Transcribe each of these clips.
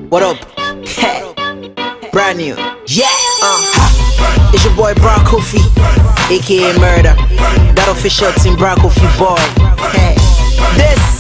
What up? Hey, brand new. Yeah. It's your boy Brock Kofi, aka Murder. That official team Brock Kofi boy. Hey, this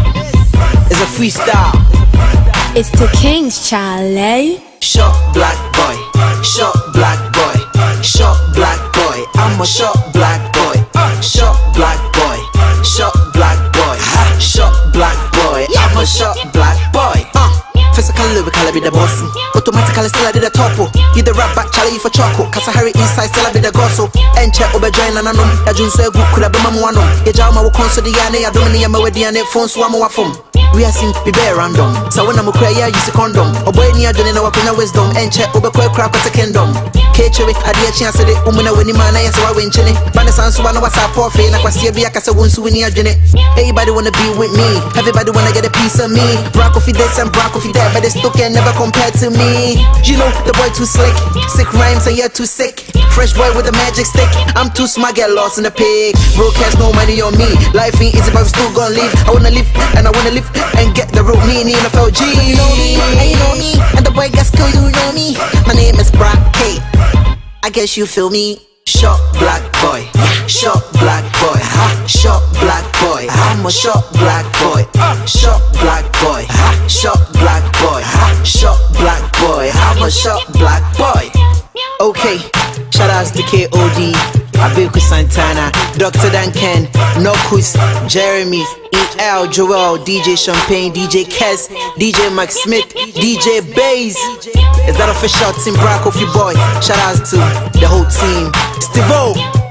is a freestyle. It's the King's Charlie. Short black boy, short black boy, short black boy. I'm a short black boy, short black boy, short black boy, short black boy. I'm a short black boy. Physical, lyrical, I be the boss. Automatically, still I did a topo. You the rap back, Charlie for choco. Cause I hurry inside, still I be the gossip. And check over join and I know. I just say good, could have been one. You jam my console, the ane, I don't need my wedding and phone, so I'm a phone. We are seeing be bare random. So when I'm a cry, I use a condom. Or boy, near doing our wisdom. And check over quick crap at the kingdom. Ketchup, I did a chance at the woman when you man, I saw I win chinny. But the sounds one of us are poor, and I was here, I can say one souvenir, Jenny. Everybody wanna be with me. Everybody wanna get a piece of me. Brock Kofi this and Brock Kofi that. But they still can never compare to me. You know, the boy too slick. Sick rhymes and you're too sick. Fresh boy with a magic stick. I'm too smart, get lost in the pig. Broadcast no money on me. Life ain't easy, but we still gonna live. I wanna live and I wanna live and get the real me in the FLG. You know me, and you know me. And the boy gets cool, you know me. My name is Brock K. I guess you feel me. Short black boy, short black boy, short black boy. I'm a short black boy, short black boy, short black boy, short black boy. I'm a short black boy. Okay, shout outs to KOD, Abilku Santana, Dr. Duncan, Nokus, Jeremy, EL, Joel, DJ Champagne, DJ Kes, DJ Mike Smith, DJ Baze. Is that official team Brock Kofi boy? Shout outs to the whole team. Steve-O,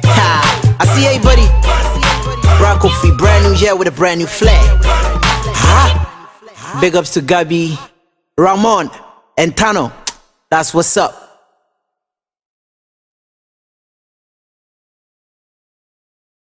I see everybody. Brock Kofi, brand new year with a brand new flag. Big ups to Gabi, Ramon, and Tano. That's what's up.